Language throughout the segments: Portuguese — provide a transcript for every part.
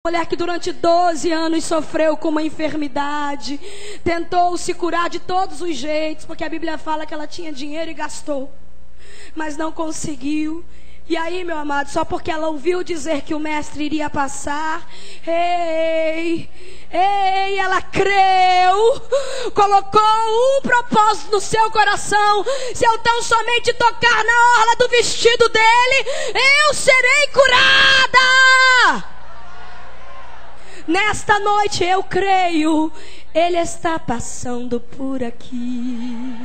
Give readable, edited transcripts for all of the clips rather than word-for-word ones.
Mulher que durante 12 anos sofreu com uma enfermidade, tentou se curar de todos os jeitos, porque a Bíblia fala que ela tinha dinheiro e gastou, mas não conseguiu. E aí, meu amado, só porque ela ouviu dizer que o mestre iria passar, ela creu, colocou um propósito no seu coração: se eu tão somente tocar na orla do vestido dele, eu serei curada. Nesta noite eu creio, Ele está passando por aqui.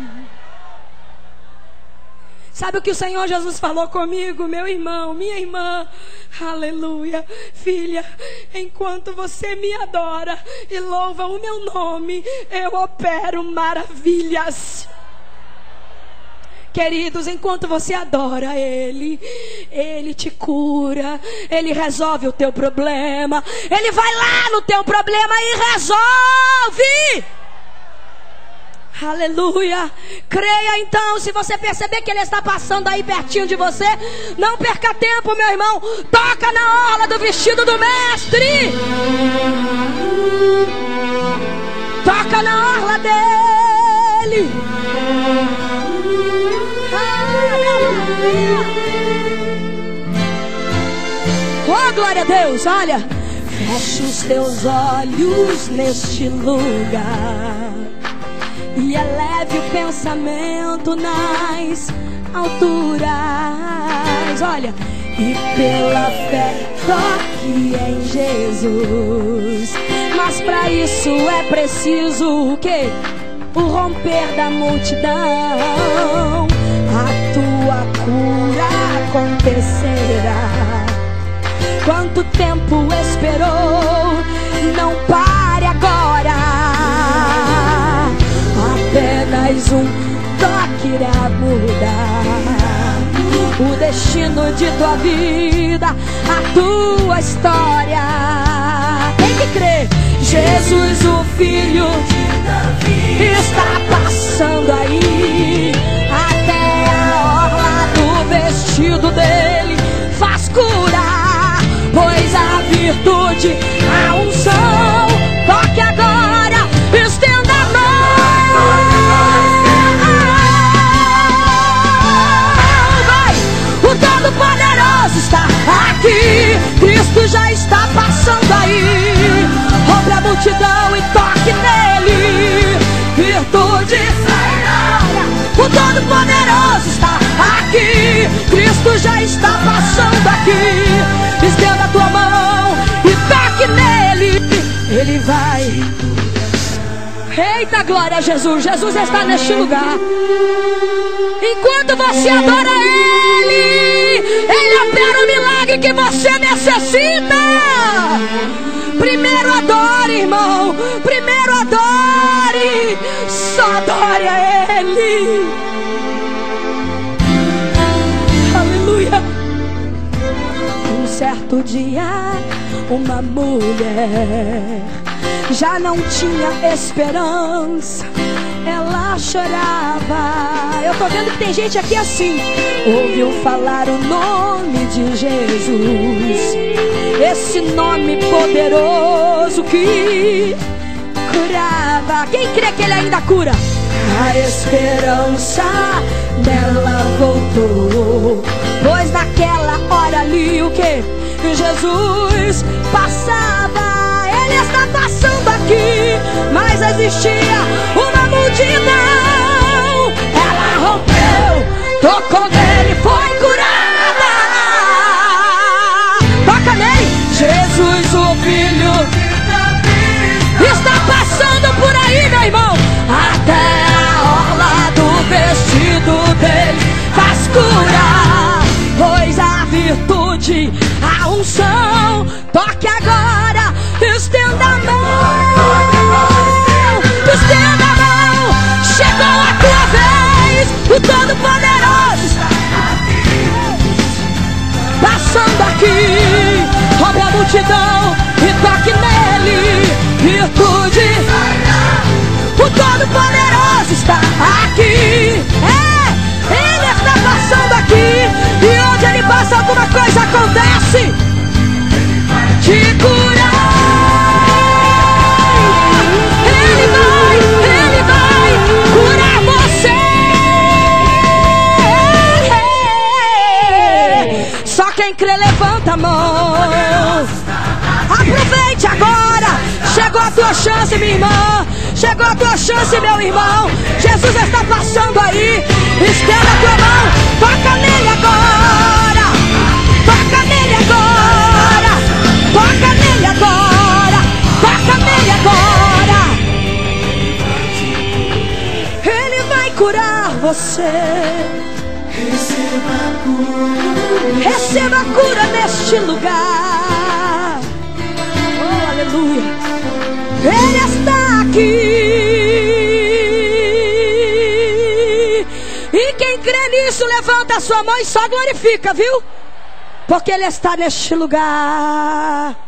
Sabe o que o Senhor Jesus falou comigo, meu irmão, minha irmã? Aleluia. Filha, enquanto você me adora e louva o meu nome, eu opero maravilhas. Queridos, enquanto você adora Ele, Ele te cura, Ele resolve o teu problema, Ele vai lá no teu problema e resolve. Aleluia. Creia então. Se você perceber que Ele está passando aí pertinho de você, não perca tempo, meu irmão. Toca na orla do vestido do mestre. Toca na orla dele. Oh, glória a Deus. Olha, fecha os teus olhos neste lugar e eleve o pensamento nas alturas. Olha, e pela fé toque em Jesus. Mas para isso é preciso o quê? O romper da multidão. A tua cura acontecerá. Quanto tempo esperou? Não pare agora. Apenas um toque irá mudar o destino de tua vida, a tua história. Tem que crer. Jesus, o Filho de Davi, está passando aí. Até a orla do vestido dele faz curar, pois a virtude, a unção, toque agora, estenda a mão. Vai, o Todo-Poderoso está aqui. Cristo já está passando aí. Rompe a multidão e toque nele. Virtude sairá. O Todo-Poderoso está aqui. Cristo já está passando aqui. Estenda a tua mão e toque nele. Ele vai. Eita, glória a Jesus. Jesus está neste lugar. Enquanto você adora Ele, Ele opera o milagre que você necessita. Primeiro adore, irmão. Primeiro adore. Só adore a Ele. Aleluia. Um certo dia, uma mulher já não tinha esperança. Ela chorava. Eu tô vendo que tem gente aqui assim. Ouviu falar o nome de Jesus, esse nome poderoso que curava. Quem crê que Ele ainda cura? A esperança dela voltou, pois naquela hora ali o que? Jesus passava. Ele está passando aqui, mas existia uma multidão. Ela rompeu, tocou nele, foi curada. Toca nele. Jesus, o Filho está passando por aí, meu irmão. Até a orla do vestido dele faz curar, pois a virtude, a unção, toque agora, estenda a mão, estenda a mão, Chegou a tua chance, meu irmão. Jesus está passando aí. Estenda a tua mão. Toca nele agora. Toca nele agora. Toca nele agora. Toca nele agora. Ele vai curar você. Receba a cura neste lugar. Oh, aleluia. Ele está aqui. E quem crê nisso, levanta a sua mão e só glorifica, viu? Porque Ele está neste lugar.